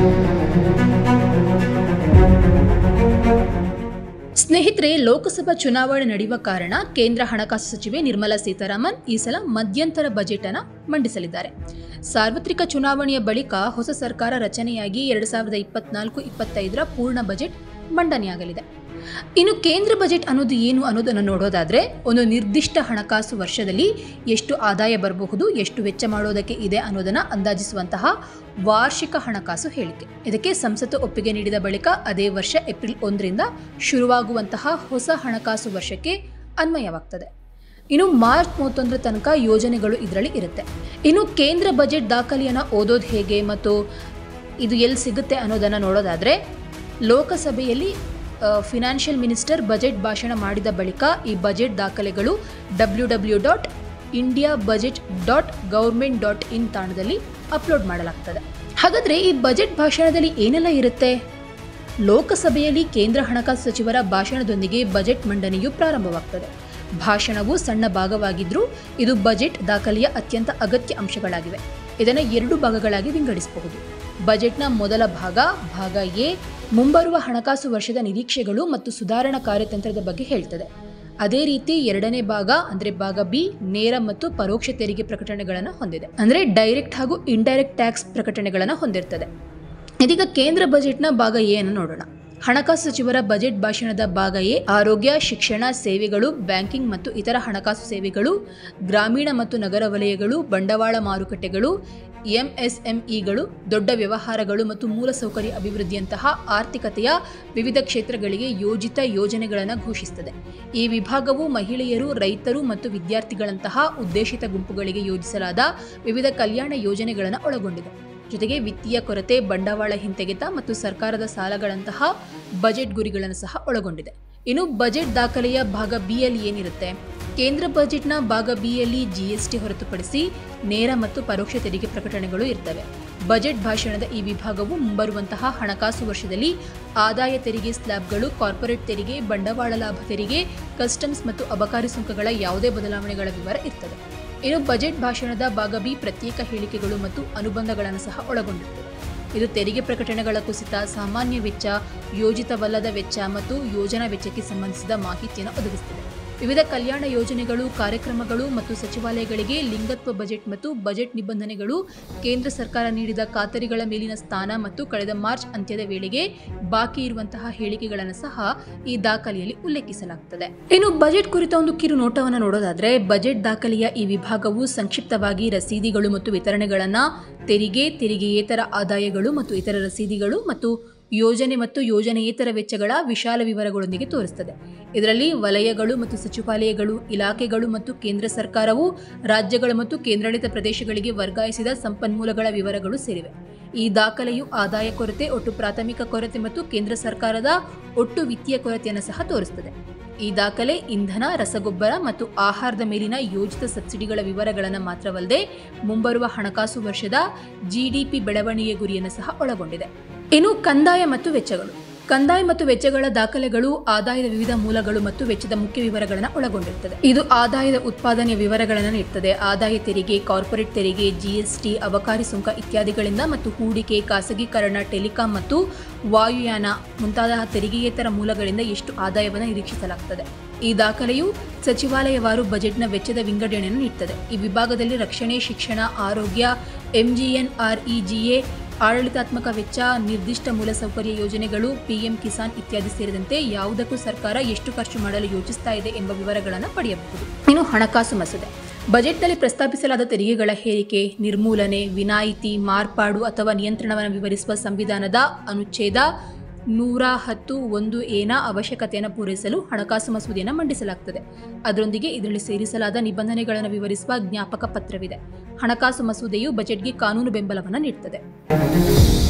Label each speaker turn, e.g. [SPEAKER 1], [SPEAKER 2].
[SPEAKER 1] ಸ್ನೇಹಿತರೆ, ಲೋಕಸಭಾ ಚುನಾವಣೆ ನಡೆಯುವ ಕಾರಣ ಕೇಂದ್ರ ಹಣಕಾಸು ಸಚಿವೆ ನಿರ್ಮಲಾ ಸೀತಾರಾಮನ್ ಈ ಸಲ ಮಧ್ಯಂತರ ಬಜೆಟ್ ಅನ್ನು ಮಂಡಿಸಲಿದ್ದಾರೆ. ಸಾರ್ವತ್ರಿಕ ಚುನಾವಣೆಯ ಬಳಿಕ ಹೊಸ ಸರ್ಕಾರ ರಚನೆಯಾಗಿ 2024-25ರ ಪೂರ್ಣ ಬಜೆಟ್ ಮಂಡನೆಯಾಗಲಿದೆ. ಇನ್ನು ಕೇಂದ್ರ ಬಜೆಟ್ ಅನ್ನೋದು ಏನು ಅನ್ನೋದನ್ನು ನೋಡೋದಾದ್ರೆ, ಒಂದು ನಿರ್ದಿಷ್ಟ ಹಣಕಾಸು ವರ್ಷದಲ್ಲಿ ಎಷ್ಟು ಆದಾಯ ಬರಬಹುದು, ಎಷ್ಟು ವೆಚ್ಚ ಮಾಡೋದಕ್ಕೆ ಇದೆ ಅನ್ನೋದನ್ನ ಅಂದಾಜಿಸುವಂತಹ ವಾರ್ಷಿಕ ಹಣಕಾಸು ಹೇಳಿಕೆ. ಇದಕ್ಕೆ ಸಂಸತ್ತು ಒಪ್ಪಿಗೆ ನೀಡಿದ ಬಳಿಕ ಅದೇ ವರ್ಷ ಏಪ್ರಿಲ್ 1ರಿಂದ ಶುರುವಾಗುವಂತಹ ಹೊಸ ಹಣಕಾಸು ವರ್ಷಕ್ಕೆ ಅನ್ವಯವಾಗ್ತದೆ. ಇನ್ನು ಮಾರ್ಚ್ 31ರ ತನಕ ಯೋಜನೆಗಳು ಇದರಲ್ಲಿ ಇರುತ್ತೆ. ಇನ್ನು ಕೇಂದ್ರ ಬಜೆಟ್ ದಾಖಲೆಯನ್ನು ಓದೋದು ಹೇಗೆ ಮತ್ತು ಇದು ಎಲ್ಲಿ ಸಿಗುತ್ತೆ ಅನ್ನೋದನ್ನು ನೋಡೋದಾದ್ರೆ, ಲೋಕಸಭೆಯಲ್ಲಿ ಫಿನಾನ್ಷಿಯಲ್ ಮಿನಿಸ್ಟರ್ ಬಜೆಟ್ ಭಾಷಣ ಮಾಡಿದ ಬಳಿಕ ಈ ಬಜೆಟ್ ದಾಖಲೆಗಳು www.indiabudget.government.in ತಾಣದಲ್ಲಿ ಅಪ್ಲೋಡ್ ಮಾಡಲಾಗ್ತದೆ. ಹಾಗಾದರೆ ಈ ಬಜೆಟ್ ಭಾಷಣದಲ್ಲಿ ಏನೆಲ್ಲ ಇರುತ್ತೆ? ಲೋಕಸಭೆಯಲ್ಲಿ ಕೇಂದ್ರ ಹಣಕಾಸು ಸಚಿವರ ಭಾಷಣದೊಂದಿಗೆ ಬಜೆಟ್ ಮಂಡನೆಯು ಪ್ರಾರಂಭವಾಗ್ತದೆ. ಭಾಷಣವು ಸಣ್ಣ ಭಾಗವಾಗಿದ್ದರೂ ಇದು ಬಜೆಟ್ ದಾಖಲೆಯ ಅತ್ಯಂತ ಅಗತ್ಯ ಅಂಶಗಳಾಗಿವೆ. ಇದನ್ನು 2 ಭಾಗಗಳಾಗಿ ವಿಂಗಡಿಸಬಹುದು. ಬಜೆಟ್ನ ಮೊದಲ ಭಾಗ ಎ ಮುಂಬರುವ ಹಣಕಾಸು ವರ್ಷದ ನಿರೀಕ್ಷೆಗಳು ಮತ್ತು ಸುಧಾರಣಾ ಕಾರ್ಯತಂತ್ರದ ಬಗ್ಗೆ ಹೇಳ್ತದೆ. ಅದೇ ರೀತಿ ಎರಡನೇ ಭಾಗ ಅಂದರೆ ಭಾಗ ಬಿ ನೇರ ಮತ್ತು ಪರೋಕ್ಷ ತೆರಿಗೆ ಪ್ರಕಟಣೆಗಳನ್ನು ಹೊಂದಿದೆ. ಅಂದರೆ ಡೈರೆಕ್ಟ್ ಹಾಗೂ ಇಂಡೈರೆಕ್ಟ್ ಟ್ಯಾಕ್ಸ್ ಪ್ರಕಟಣೆಗಳನ್ನು ಹೊಂದಿರ್ತದೆ. ಇದೀಗ ಕೇಂದ್ರ ಬಜೆಟ್ನ ಭಾಗ ಎ ಅನ್ನು ನೋಡೋಣ. ಹಣಕಾಸು ಸಚಿವರ ಬಜೆಟ್ ಭಾಷಣದ ಭಾಗ ಎ ಆರೋಗ್ಯ, ಶಿಕ್ಷಣ, ಸೇವೆಗಳು, ಬ್ಯಾಂಕಿಂಗ್ ಮತ್ತು ಇತರ ಹಣಕಾಸು ಸೇವೆಗಳು, ಗ್ರಾಮೀಣ ಮತ್ತು ನಗರ ವಲಯಗಳು, ಬಂಡವಾಳ ಮಾರುಕಟ್ಟೆಗಳು, ಎಂಎಸ್ಎಂಇಗಳು, ದೊಡ್ಡ ವ್ಯವಹಾರಗಳು ಮತ್ತು ಮೂಲಸೌಕರ್ಯ ಅಭಿವೃದ್ಧಿಯಂತಹ ಆರ್ಥಿಕತೆಯ ವಿವಿಧ ಕ್ಷೇತ್ರಗಳಿಗೆ ಯೋಜಿತ ಯೋಜನೆಗಳನ್ನು ಘೋಷಿಸುತ್ತದೆ. ಈ ವಿಭಾಗವು ಮಹಿಳೆಯರು, ರೈತರು ಮತ್ತು ವಿದ್ಯಾರ್ಥಿಗಳಂತಹ ಉದ್ದೇಶಿತ ಗುಂಪುಗಳಿಗೆ ಯೋಜಿಸಲಾದ ವಿವಿಧ ಕಲ್ಯಾಣ ಯೋಜನೆಗಳನ್ನು ಒಳಗೊಂಡಿದೆ. ಜೊತೆಗೆ ವಿತ್ತೀಯ ಕೊರತೆ, ಬಂಡವಾಳ ಹಿಂತೆಗೆತ ಮತ್ತು ಸರ್ಕಾರದ ಸಾಲಗಳಂತಹ ಬಜೆಟ್ ಗುರಿಗಳನ್ನು ಸಹ ಒಳಗೊಂಡಿದೆ. ಇನ್ನು ಬಜೆಟ್ ದಾಖಲೆಯ ಭಾಗ ಬಿ ಯಲ್ಲಿ ಏನಿರುತ್ತೆ? ಕೇಂದ್ರ ಬಜೆಟ್ನ ಭಾಗ ಬಿ ಯಲ್ಲಿ ಜಿಎಸ್ಟಿ ಹೊರತುಪಡಿಸಿ ನೇರ ಮತ್ತು ಪರೋಕ್ಷ ತೆರಿಗೆ ಪ್ರಕಟಣೆಗಳು ಇರ್ತವೆ. ಬಜೆಟ್ ಭಾಷಣದ ಈ ವಿಭಾಗವು ಮುಂಬರುವಂತಹ ಹಣಕಾಸು ವರ್ಷದಲ್ಲಿ ಆದಾಯ ತೆರಿಗೆ ಸ್ಲ್ಯಾಬ್ಗಳು, ಕಾರ್ಪೊರೇಟ್ ತೆರಿಗೆ, ಬಂಡವಾಳ ಲಾಭ ತೆರಿಗೆ, ಕಸ್ಟಮ್ಸ್ ಮತ್ತು ಅಬಕಾರಿ ಸುಂಕಗಳ ಯಾವುದೇ ಬದಲಾವಣೆಗಳ ವಿವರ ಇರ್ತದೆ. ಇನ್ನು ಬಜೆಟ್ ಭಾಷಣದ ಭಾಗ ಬಿ ಪ್ರತ್ಯೇಕ ಹೇಳಿಕೆಗಳು ಮತ್ತು ಅನುಬಂಧಗಳನ್ನು ಸಹ ಒಳಗೊಂಡಿರುತ್ತದೆ. ಇದು ತೆರಿಗೆ ಪ್ರಕಟಣೆಗಳ ಕುಸಿತ, ಸಾಮಾನ್ಯ ವೆಚ್ಚ, ಯೋಜಿತವಲ್ಲದ ವೆಚ್ಚ ಮತ್ತು ಯೋಜನಾ ವೆಚ್ಚಕ್ಕೆ ಸಂಬಂಧಿಸಿದ ಮಾಹಿತಿಯನ್ನು ಒದಗಿಸುತ್ತದೆ. ವಿವಿಧ ಕಲ್ಯಾಣ ಯೋಜನೆಗಳು, ಕಾರ್ಯಕ್ರಮಗಳು ಮತ್ತು ಸಚಿವಾಲಯಗಳಿಗೆ ಲಿಂಗತ್ವ ಬಜೆಟ್ ಮತ್ತು ಬಜೆಟ್ ನಿಬಂಧನೆಗಳು, ಕೇಂದ್ರ ಸರ್ಕಾರ ನೀಡಿದ ಖಾತರಿಗಳ ಮೇಲಿನ ಸ್ಥಾನ ಮತ್ತು ಕಳೆದ ಮಾರ್ಚ್ ಅಂತ್ಯದ ವೇಳೆಗೆ ಬಾಕಿ ಇರುವಂತಹ ಹೇಳಿಕೆಗಳನ್ನು ಸಹ ಈ ದಾಖಲೆಯಲ್ಲಿ ಉಲ್ಲೇಖಿಸಲಾಗುತ್ತದೆ. ಇನ್ನು ಬಜೆಟ್ ಕುರಿತ ಒಂದು ಕಿರು ನೋಟವನ್ನು ನೋಡೋದಾದ್ರೆ, ಬಜೆಟ್ ದಾಖಲೆಯ ಈ ವಿಭಾಗವು ಸಂಕ್ಷಿಪ್ತವಾಗಿ ರಸೀದಿಗಳು ಮತ್ತು ವಿತರಣೆಗಳನ್ನು, ತೆರಿಗೆ, ತೆರಿಗೆಯೇತರ ಆದಾಯಗಳು ಮತ್ತು ಇತರ ರಸೀದಿಗಳು ಮತ್ತು ಯೋಜನೆ ಮತ್ತು ಯೋಜನೆಯೇತರ ವೆಚ್ಚಗಳ ವಿಶಾಲ ವಿವರಗಳೊಂದಿಗೆ ತೋರಿಸುತ್ತದೆ. ಇದರಲ್ಲಿ ವಲಯಗಳು ಮತ್ತು ಸಚಿವಾಲಯಗಳು, ಇಲಾಖೆಗಳು ಮತ್ತು ಕೇಂದ್ರ ಸರ್ಕಾರವು ರಾಜ್ಯಗಳು ಮತ್ತು ಕೇಂದ್ರಾಡಳಿತ ಪ್ರದೇಶಗಳಿಗೆ ವರ್ಗಾಯಿಸಿದ ಸಂಪನ್ಮೂಲಗಳ ವಿವರಗಳು ಸೇರಿವೆ. ಈ ದಾಖಲೆಯು ಆದಾಯ ಕೊರತೆ, ಒಟ್ಟು ಪ್ರಾಥಮಿಕ ಕೊರತೆ ಮತ್ತು ಕೇಂದ್ರ ಸರ್ಕಾರದ ಒಟ್ಟು ವಿತ್ತೀಯ ಕೊರತೆಯನ್ನು ಸಹ ತೋರಿಸುತ್ತದೆ. ಈ ದಾಖಲೆ ಇಂಧನ, ರಸಗೊಬ್ಬರ ಮತ್ತು ಆಹಾರದ ಮೇಲಿನ ಯೋಜಿತ ಸಬ್ಸಿಡಿಗಳ ವಿವರಗಳನ್ನು ಮಾತ್ರವಲ್ಲದೆ ಮುಂಬರುವ ಹಣಕಾಸು ವರ್ಷದ ಜಿಡಿಪಿ ಬೆಳವಣಿಗೆ ಗುರಿಯನ್ನು ಸಹ ಒಳಗೊಂಡಿದೆ. ಇನ್ನು ಕಂದಾಯ ಮತ್ತು ವೆಚ್ಚಗಳು. ಕಂದಾಯ ಮತ್ತು ವೆಚ್ಚಗಳ ದಾಖಲೆಗಳು ಆದಾಯದ ವಿವಿಧ ಮೂಲಗಳು ಮತ್ತು ವೆಚ್ಚದ ಮುಖ್ಯ ವಿವರಗಳನ್ನು ಒಳಗೊಂಡಿರುತ್ತದೆ. ಇದು ಆದಾಯದ ಉತ್ಪಾದನೆಯ ವಿವರಗಳನ್ನು ನೀಡುತ್ತದೆ. ಆದಾಯ ತೆರಿಗೆ, ಕಾರ್ಪೊರೇಟ್ ತೆರಿಗೆ, ಜಿಎಸ್ಟಿ, ಅಬಕಾರಿ ಸುಂಕ ಇತ್ಯಾದಿಗಳಿಂದ ಮತ್ತು ಹೂಡಿಕೆ, ಖಾಸಗೀಕರಣ, ಟೆಲಿಕಾಂ ಮತ್ತು ವಾಯುಯಾನ ಮುಂತಾದ ತೆರಿಗೆಯೇತರ ಮೂಲಗಳಿಂದ ಎಷ್ಟು ಆದಾಯವನ್ನು ನಿರೀಕ್ಷಿಸಲಾಗುತ್ತದೆ. ಈ ದಾಖಲೆಯು ಸಚಿವಾಲಯವಾರು ಬಜೆಟ್ನ ವೆಚ್ಚದ ವಿಂಗಡಣೆಯನ್ನು ನೀಡುತ್ತದೆ. ಈ ವಿಭಾಗದಲ್ಲಿ ರಕ್ಷಣೆ, ಶಿಕ್ಷಣ, ಆರೋಗ್ಯ, ಎಂಜಿಎನ್ಆರ್ಇಜಿಎ, ಆಡಳಿತಾತ್ಮಕ ವೆಚ್ಚ, ನಿರ್ದಿಷ್ಟ ಮೂಲಸೌಕರ್ಯ ಯೋಜನೆಗಳು, ಪಿಎಂ ಕಿಸಾನ್ ಇತ್ಯಾದಿ ಸೇರಿದಂತೆ ಯಾವುದಕ್ಕೂ ಸರ್ಕಾರ ಎಷ್ಟು ಖರ್ಚು ಮಾಡಲು ಯೋಚಿಸ್ತಾ ಇದೆ ಎಂಬ ವಿವರಗಳನ್ನು ಪಡೆಯಬಹುದು. ಇನ್ನು ಹಣಕಾಸು ಮಸೂದೆ. ಬಜೆಟ್ನಲ್ಲಿ ಪ್ರಸ್ತಾಪಿಸಲಾದ ತೆರಿಗೆಗಳ ಹೇರಿಕೆ, ನಿರ್ಮೂಲನೆ, ವಿನಾಯಿತಿ, ಮಾರ್ಪಾಡು ಅಥವಾ ನಿಯಂತ್ರಣವನ್ನು ವಿವರಿಸುವ ಸಂವಿಧಾನದ ಅನುಚ್ಛೇದ 110(1)(a) ಅವಶ್ಯಕತೆಯನ್ನು ಪೂರೈಸಲು ಹಣಕಾಸು ಮಸೂದೆಯನ್ನು ಮಂಡಿಸಲಾಗುತ್ತದೆ. ಅದರೊಂದಿಗೆ ಇದರಲ್ಲಿ ಸೇರಿಸಲಾದ ನಿಬಂಧನೆಗಳನ್ನು ವಿವರಿಸುವ ಜ್ಞಾಪಕ ಪತ್ರವಿದೆ. ಹಣಕಾಸು ಮಸೂದೆಯು ಬಜೆಟ್ಗೆ ಕಾನೂನು ಬೆಂಬಲವನ್ನು ನೀಡುತ್ತದೆ.